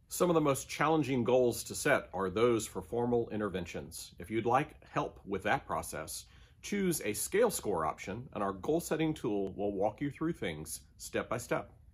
Some of the most challenging goals to set are those for formal interventions. If you'd like help with that process, choose a scale score option and our goal setting tool will walk you through things step by step.